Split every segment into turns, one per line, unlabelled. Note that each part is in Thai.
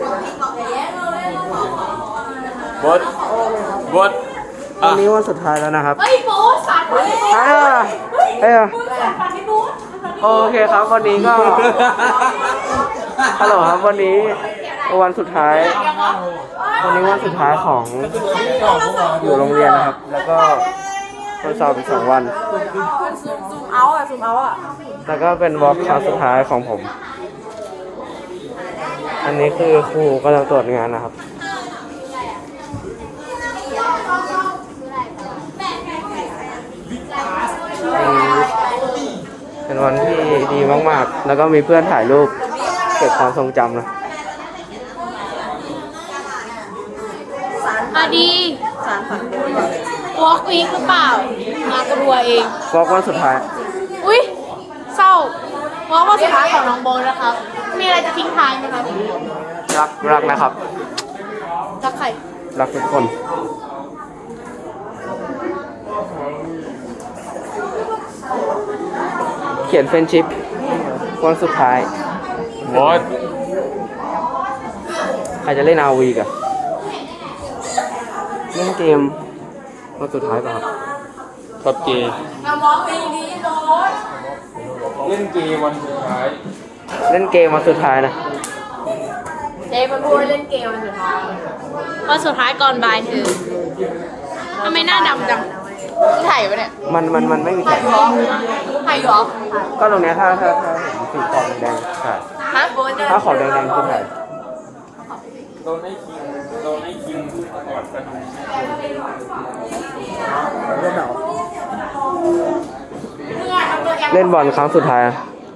บดวันนี้วันสุดท้ายแล้วนะครับเฮ้ยโบ๊ทสารฝันโอเคครับวันนี้ก็ฮัลโหลครับวันนี้วันสุดท้ายวันนี้วันสุดท้ายของอยู่โรงเรียนนะครับแล้วก็วันสอบอีก2 วันซูมเอาอ่ะแล้วก็เป็นวอล์กครั้งสุดท้ายของผมอันนี้คือครูกำลังตรวจงานนะครับเป็นวันที่ดีมากๆแล้วก็มีเพื่อนถ่ายรูปเก็บความทรงจำนะ
ดีวอล์กวีคหรือเปล่ามากรัวเอง
วอล์กวันสุดท้าย
อุ้ยเศร้าวอล์กวันสุดท้ายของน้องโบนะครับมีอะไรจะทิ้งท้ายไหมครับ
รักนะครับ
รักใคร
รักทุกคนเขียนเฟรนชิพวันสุดท้ายบอสใครจะเล่นRVกันเล่นเกมวันสุดท้ายป่ะครับเกมเล่นเกมวันสุดท้ายนะ
เจมันพูดเล่นเกมวันสุดท้ายก่อนบ่ายเธอทำไมหน้าดำจังถ่ายปะเนี่ย
มันไม่มีถ่าย
หรอ
ก็ตรงนี้ถ้าเห็นสีขอบแดงถ่ายถ้าขอบแดงคือถ่ายโดนให้คิงกอดกันเล่นบอลครั้งสุดท้าย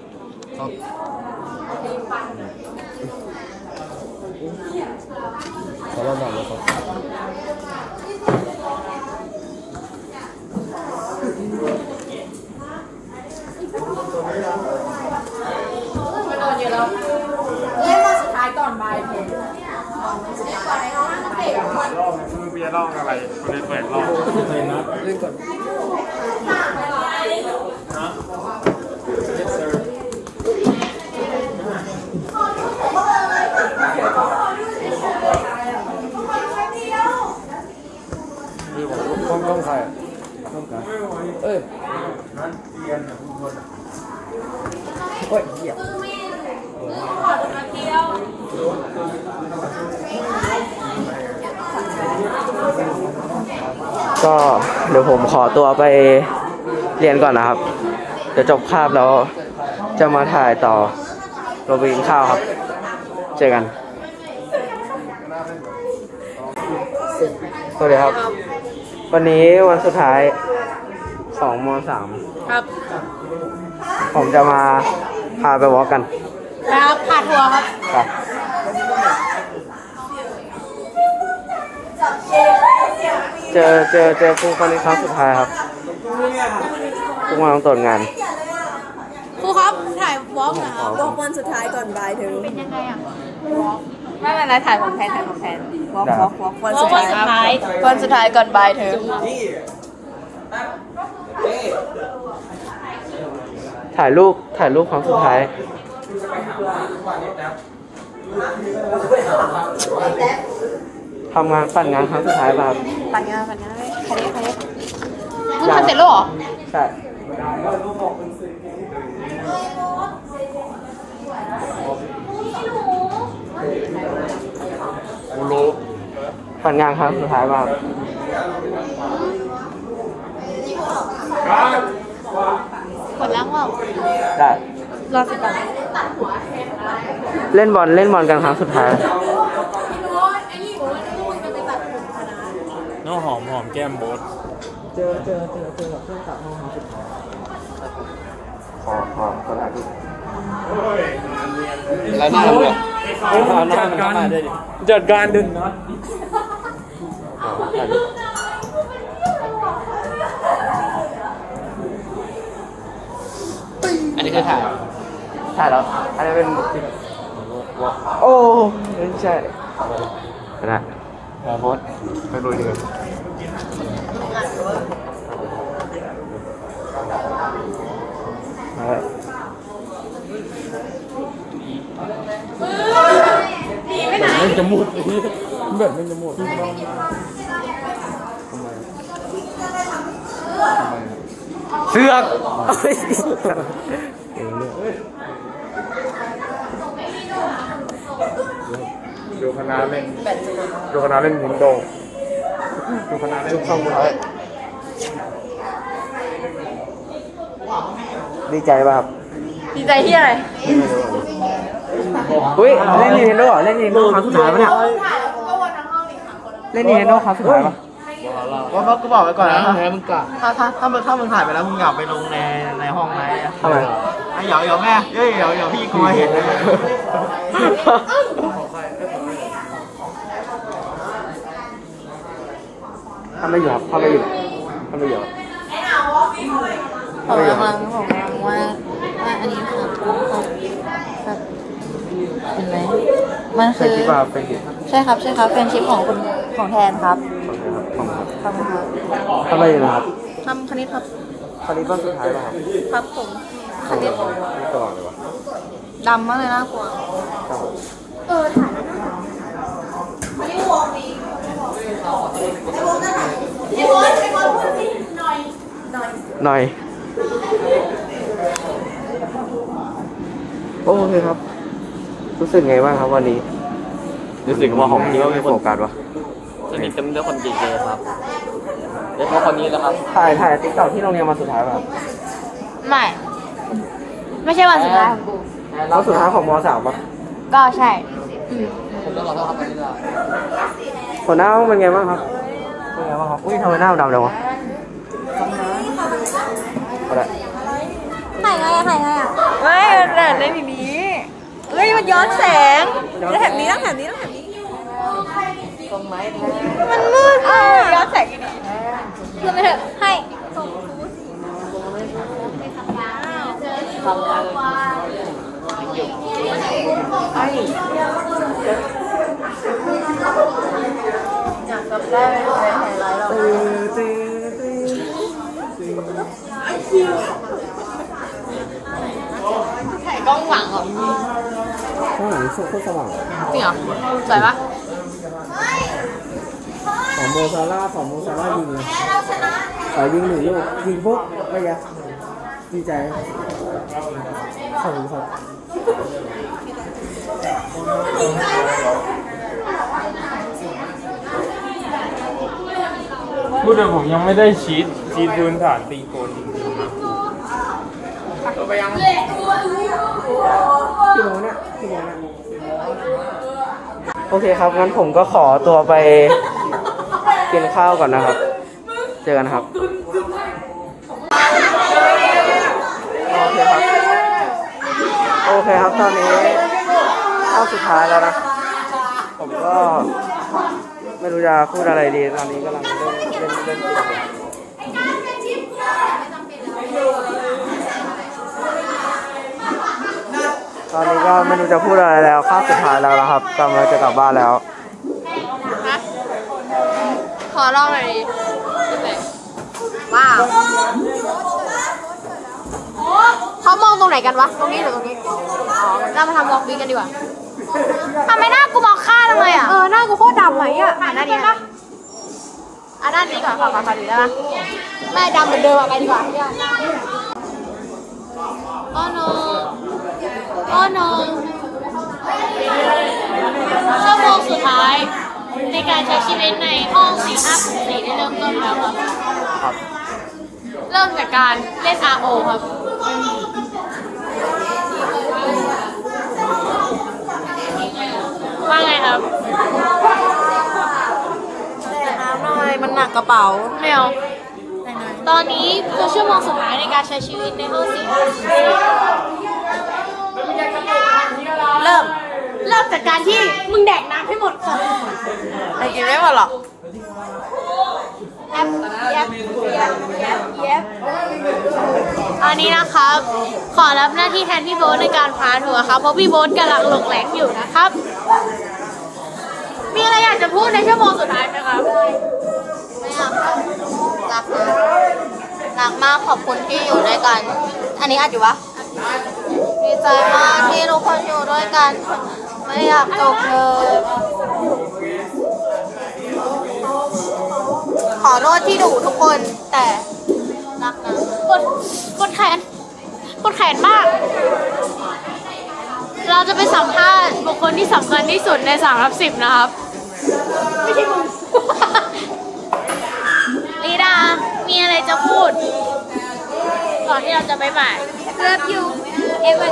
เล่นวันสุดท้ายก่อนบ่ายเธอ
มือเบียร์ลองอะไรคนเล่นแหวกลองเล่นก่อนต้องใครต้องการนั่นเรียนนะทุกคนโอ้ยเหี้ย
ก็เดี๋ยวผมขอตัวไปเรียนก่อนนะครับเดี๋ยวจบคาบแล้วจะมาถ่ายต่อโรบินข้าวครับเจอกันสวัสดีครับวันนี้วันสุดท้าย2 ม.3
ครับ
ผมจะมาพาไปวอล์กกัน
ครับพาทัวร์ครับ
เจอครูคนนี้ครั้งสุดท้ายครับครูมาต้องตรวจงาน
ครูครับถ่ายวอล์กนะครับ
วอล์กวันสุดท้ายก่อนบ่ายเธอ
เป็นยังไงอ่ะ
ไม่เป็นไรถ่ายของแทนวอล์กวันสุดท้าย
ก่อนบ่ายเธอ
ถ่ายรูปครั้งสุดท้ายทำงานปั่นงานครั้งสุดท้ายป่ะ
ปั่นงานใครมึงทำเสร็จแล้วเหรอ
ใช่ปั่นงานครั้งสุดท้ายป่ะ
กดล้างว่า
ได้
รอสิก่อน
เล่นบอลกันครั้งสุดท้าย
น้องหอมแก้มโบ๊ท
เจอกับเพื่อนสาวห้องครั้งสุดท้ายขอถ่ายรูปแล้วหน้าเราเนี่ย
จัดการดึงน็อต
อันนี้คือถ่ายแล้วอันนี้เป็นโอ้ไม่ใช่นะโพสไปดูดีกว่า
หนีไปไหน
มันจะหมดแบบมันจะหมด
เสือก
ดูคณะเล่นดูคณะเล่นยิงโดดูคณะเล่นเข้ามือ
ดีใจป่ะครับ
ดีใจที่อะไร
อุ้ยเล่น Nintendo เหรอเล่น Nintendo ครั้งสุดท้ายปะเนี่ยเล่น Nintendo ครั้งสุดท้ายปะ
ว่ากูบอกไว้ก่อนนะถ้ามึงถ่ายไปแล้วมึงอยากไปลงในห้องไหม
ทำไม
เดี๋ยวแม่เดี๋ยวพี่กูมาเห็นเลย
ทำไม่อยู่ครับทำไม่อยู่ทำไม่อยู่
ผมกำลังว่าอันนี้คือครับเป็นไรมัน
เป็น
คือ
คลิปป่ะเป็นคลิป
ใช่ครับเป็นชิปของคุณของแทนครับ
ของครับ
ทำครับ
ทำไมอยู่นะครับ
ทำคณิตครับ
คราวนี้บ้านสุดท้ายป่ะครับ
ครับผมคณิต
ไม่ตลอดเลยวะ
ดำมากเลยน่ากลัว
หน่อยโอเคครับรู้สึกไงบ้างครับวันนี้
รู้สึกว่าของพี่ก็
ไม่
เป็น
โฟ
คน
กัสวะ
สนิทกันด้วยคนเก่งๆครับโดยเฉพาะคนนี้นะครับ
ถ่ายติ๊กต็อกที่โรงเรียนมาสุดท้ายป่ะครับ
ไม่ใช่วันสุดท้ายของกู
แล้วสุดท้ายของม.3ป่ะ
ก็ใช่
ผมต้องขอโทษครับวันนี้
หัวหน้าห้องเป็นไงบ้างครับเป็นไงบ้างครับอุ้ยทำไมหน้าดำจังวะอะไร
ถ่ายไงอะไม่มันเล่นอย่างนี้เฮ้ยมันย้อนแสงต้องแถบนี้มันมืดย้อนแสงดีๆคือไม่เถอะให้อยากกับได้ไหมไฮไลท์เรา
ถ่ายกล้องหลังเหรอ
ข้างหลังโคตรสว่าง
จริงเหรอสวยปะ
ของโมซาร่ายิงเลยยิงหนึ่งลูกยิงปุ๊บไม่ยะดีใจขอบคุณครับ
พูดแต่ผมยังไม่ได้ชีตพื้นฐานตีโกนจริง
โอเคครับงั้นผมก็ขอตัวไปกินข้าวก่อนนะครับ เจอกันครับ โอเคครับตอนนี้ข้าวสุดท้ายแล้วนะ ผมก็ไม่รู้จะพูดอะไรดีตอนนี้กำลังเล่นเกมตอนนี้ก็ไม่รู้จะพูดอะไรแล้วข้าวสุดท้ายแล้วนะครับกำลังจะกลับบ้านแล้ว
ขอลองหน่อยดิว้าวเขามองตรงไหนกันวะ ตรงนี้หรือตรงนี้ เรามาทำวอล์กวีกันดีกว่าทำไมหน้ากูมองข้าจังเลยอ่ะ หน้ากูโคตรดำเลยอ่ะหน้านี้ปะด้านนี้ก่อนขอดูได้ปะไม่ดำเหมือนเดิมอ่ะไปดีกว่าโอ้โนชั่วโมงสุดท้ายในการใช้ชีวิตในห้อง 4504 ได้เริ่มต้นแล้วครับ เริ่มจากการเล่น RO ครับ ว่าไงครับ
แต่น้ำหน่อยมันหนักกระเป๋า
ไม่เอาตอนนี้คือชั่วโมงสุดท้ายในการใช้ชีวิตในห้อง 4504 เริ่มจากการที่มึงแดกน้ำให้หมดก่อน
ไอ้กินไม่หมดหรอก
อันนี้นะครับ ขอรับหน้าที่แทนพี่โบ๊ทในการพาทัวร์ครับ เพราะพี่โบ๊ทกำลังหลงแหลงอยู่นะครับ มีอะไรอยากจะพูดในชั่วโมงสุดท้ายไหมครับ
ไม่อยากรักมากขอบคุณที่อยู่ด้วยกัน อันนี้อัดอยู่ปะดีใจมากที่ทุกคนอยู่ด้วยกัน ไม่อยากจบเลย
ขอโทษที่ดุทุกคนแต่รักนะกดแขนมาก เราจะไปสัมภาษณ์บุคคลที่สำคัญที่สุดใน3/10นะครับ ไม่ใช่มึง ลีดา มีอะไรจะพูด ก่อนที่เราจะไปบ่าย Love you Evan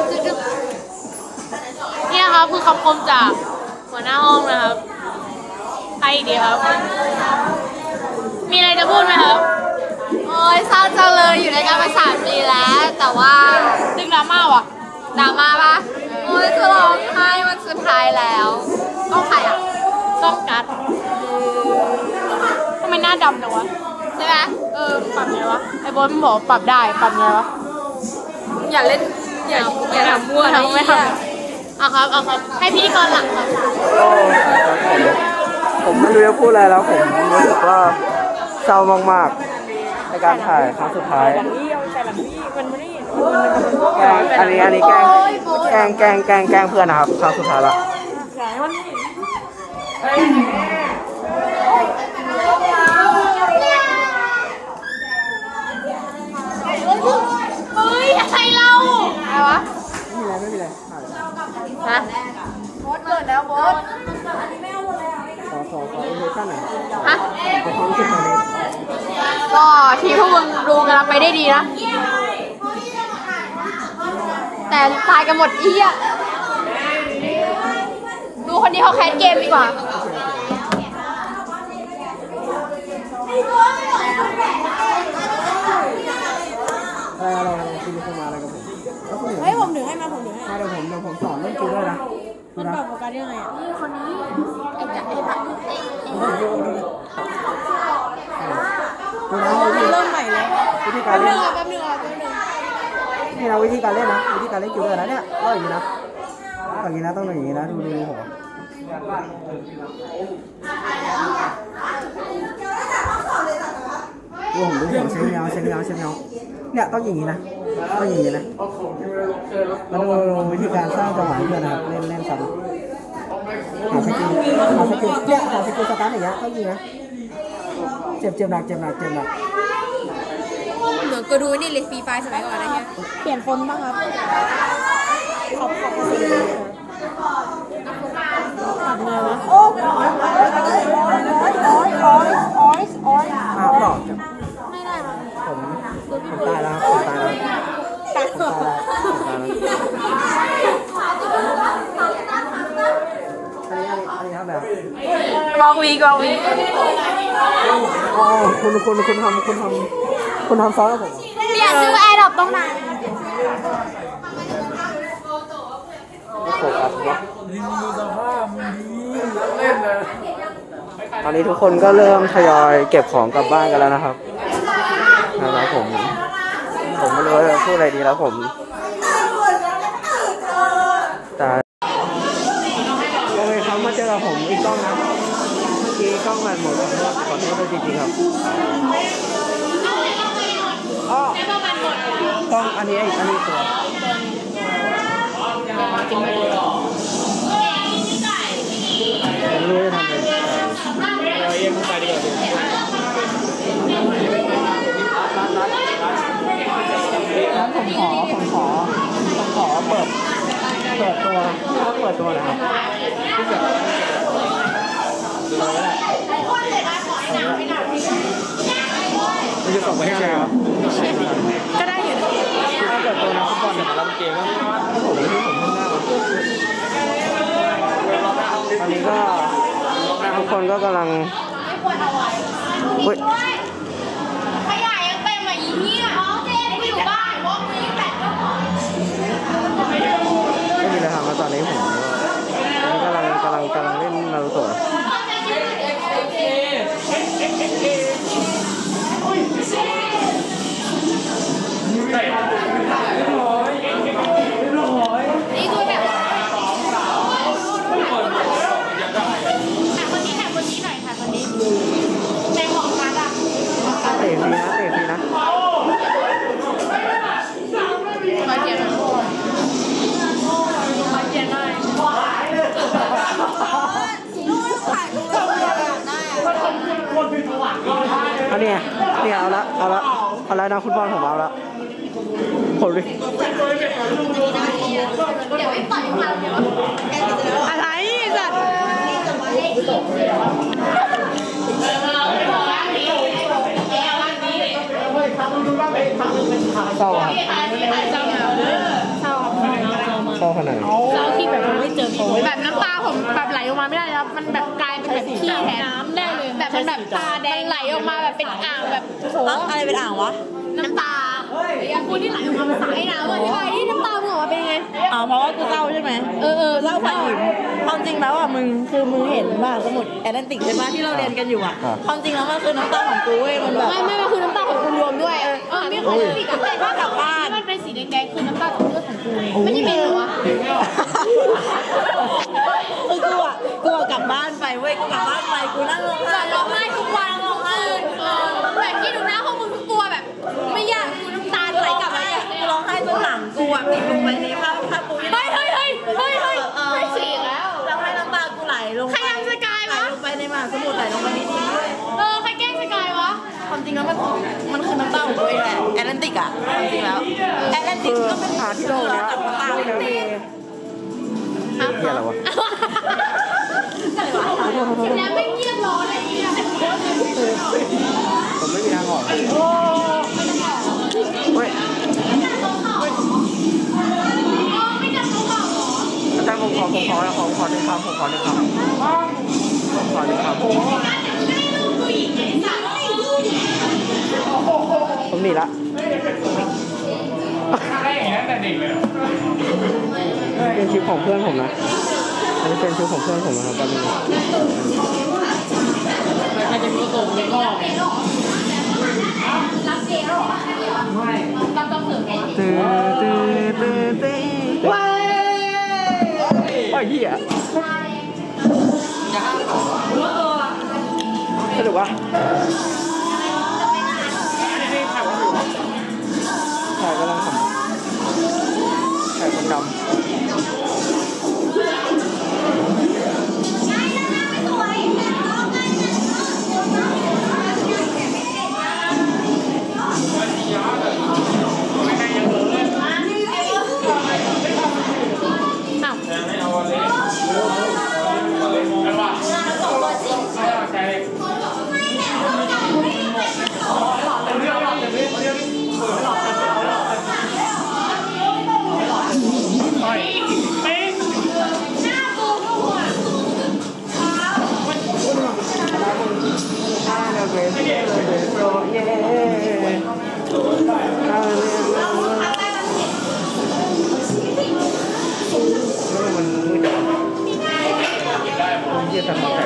นี่นะครับคือคำคมจากหัวหน้าห้องนะครับใครดีครับ มีอะไรจะพูดไหมครับ โอ้ยเศร้าจังเลยอยู่ในการมา3 ปีแล้ว แต่ว่าดึงดราม่าว่ะดราม่าปะโอ้ยจะร้องไห้วันสุดท้ายแล้วกล้องใครอ่ะกล้องกัดทำไมหน้าดำจังวะใช่ไหมปรับไงวะไอ้บอลมันบอกปรับได้ปรับไงวะอย่าเล่นอย่าทำมั่วนะไม่ทำเอาครับให้พี่ก่อนหลังครับ
ผมไม่รู้จะพูดอะไรแล้วผมรู้สึกว่าเศร้ามากๆในการถ่ายครั้งสุดท้ายอันนี้แกล้งเพื่อนนะครับครั้งสุดท้ายละ
เฮ้ยอะไรเราอะไรวะ
ไม่มีอะไร
ฮะโบสเกิดแล้วโบส
ขออินโทรชั่นหน่อย
ฮะ
ขอความรู้สึกตอนนี้
ก็ทีพวกมึงดูกันไปได้ดีนะ แต่ตายกันหมดอีอ่ะดูคนนี้เขาแคสเกมดีกว่า
อะไรคุณจะมาอะไรกับผมเฮ้ยผมถือให้มาเดี๋ยวผมสอนเรื่องคิวด้วยนะมันปรับโฟกัสยังไงอ่ะคนนี้ไอ้จักรเริ่มใหม่เลยวิธีการเล่นแป๊บนึงนี่นะวิธีการเล่นนะวิธีการเล่นคิวด้วยนะเนี่ยก็อย่างนี้นะต้องอย่างนี้นะดูผมดูผมเช็คเงาเนี่ยต้องอย่างนี้นะต้องอย่างนี้นะมาดูวิธีการสร้างจังหวะเพื่อนนะครับเล่นซ้ำหาสกิลเนี่ยหาสกิลสตาร์ทอย่างเงี้ยต้องยิงนะเจ็บหนัก
เหมือนก็ดูนี่เลยฟรีไฟสมัยก่อนนะเฮียเปลี่ยนคนบ้างครับขอบทำไงวะโอ้ย
บอก
ไม่ได้หรอ
ผมตายแล้วอันนี้ครับแบบ
กองวี
อ๋อคุณทำซอสกับผม
เปลี่ยนชื่อแอร์ดรอปตรงไหน
โฟกัสวะตอนนี้ทุกคนก็เริ่มทยอยเก็บของกลับบ้านกันแล้วนะครับผมไม่รู้จะพูดอะไรดีแล้วผมแต่โอเคครับมาเจอกับผมอีกกล้องนะเมื่อกี้กล้องแบตหมดขอโทษด้วยจริงๆครับกล้องอันนี้ตัวไม่รู้จะทำอะไรเราเองไปดีกว่าผมขอเปิดตัวนะครับมันจะส่งไปให้ใครครับ
ก็ได้อยู่
ถ้าเปิดตัวนะฟุตบอลเนี่ยเราเกมก็ผมตอนนี้ก็ทุกคนก็กำลัง
ขยายยังเต็มอ่ะอีนี่อ่ะเจ๊กูอยู่บ้านวอล์กนี้แปดก็พอ
ไม่มีอะไรทำแล้วตอนนี้ผมกำลังเล่นนารูโตะ
นี่คือแบบถ่ายคนนี้หน่อยในของมาดัง
เตะฟรีนะ
ขอเจียนหน่อย
เนี่ยเอาละนะฟุตบอลผมเอาละผมดิ
เดี๋ยวไม่ต่อยมาเดี๋ยว
อะไรสัตว์
เศร้าครับเศร้าขนาดไหน
เราที่แบบไม่เจอโผล่แบบน้ำตาผมแบบไหลออกมาไม่ได้แล้วมันแบบกลายเป็นแบบขี้แทนน้ำได้เลยแบบมันแบบตาแดงไหลออกมาแบบเป็นอ่างแบบโห
อะไรเป็นอ่างวะ
น้ำตาคุณที่ไหลออกมาเป็นสายน้ำอธิบายที่น้ำตามึงออกมาเป็นยังไง
เพราะว่ากูเศร้าใช่ไหมเศร้าผ่านหินความจริงแล้วอ่ะมึงเห็นบ้างสมุดแอตแลนติกใช่ปะที่เราเรียนกันอยู่อ่ะความจริงแล้วมันคือน้ำตาของกูเว้ยมันแบบ
ไม่คือน้ำตาของกูรวมด้วยไม่เคยติดกับแต่ว่ากลับบ้านมันเป็นสีแดงๆคือน้ำตาของเลือดของกูไม่ใช่เป็นหรอวะ
คือกูกลับบ้านไปเว้ยกูกลับบ้านไปกูนั่งร้องไห้
ทุกวันแบบที่ดูหน้าห้องมึงทุกตัวแบบไม่อยากกูน้ำตาไหลกลับมา
กูร้องไห้จนหลังกูอ่ะติดลงไปในผ้าปู
เฮ้ยไม่ฉีกแล้ว
แล้วให้น้ำตากูไหลลง
ใครทำสกายวะ
ลงไปในมหาสมุทรไหลลงไปในนี้ด้วย
ใครแกล้งสกายวะ
ความจริงแล้วมันคือน้ำตาของตัวเองแหละแอตแลนติกอ่ะความจริงแล้วแอตแลนติกก็เป็นหาที่โลกนะน้ำตาของตัวเอง
เหี้ยอะไรวะ
แล้วไม่เงียบร้อนเลยเนี่ย
ผมไม่มีทางออกเฮ้ยอาจารย์ผมขอหนึ่งคำผมหนีละเป็นคลิปของเพื่อนผมนะอันนี้เป็นคลิปของเพื่อนผมนะครับตอนนี้
ใครจะมีส่งในข้อรับเจลหรอไม่รับต้องเสริม
ว้ายเหี้ยสนุกวะถ่ายกำลังทำถ่ายคนดำมันมืดจังเยี่ยมแข็ง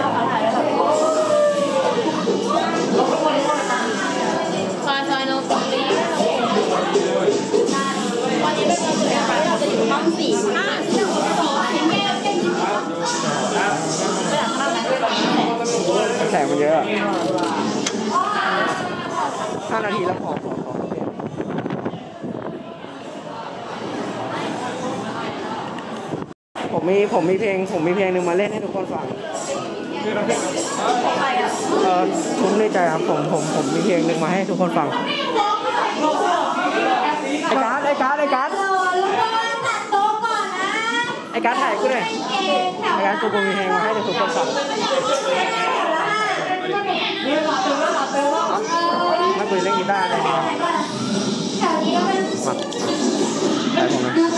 ซอยโนตีวันนี้เป็นวันสุดท้ายเราจะอยู่ห้อง4-5
แสงมันเยอะ5 นาทีแล้วพอผมมีเพลงหนึ่งมาเล่นให้ทุกคนฟังผมในใจครับผมมีเพลงหนึ่งมาให้ทุกคนฟังไอ้การ์ดไอ้การ์ดถ่ายกูเลยไอ้การ์ดกูมีเพลงมาให้ทุกคนฟังไม่เคยเล่นกีตาร์เลยครับมาถ่ายผมนะ